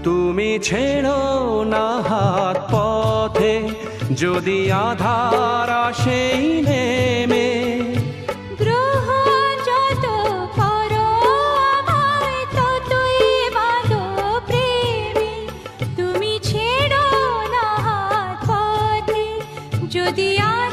তুমি ছেড়ো না হাত পথে যদি আধার আসেই নেমে। গ্রহণ যত করো আমায় ততই বাঁধো প্রেমে। তুমি ছেড়ো না হাত পথে যদি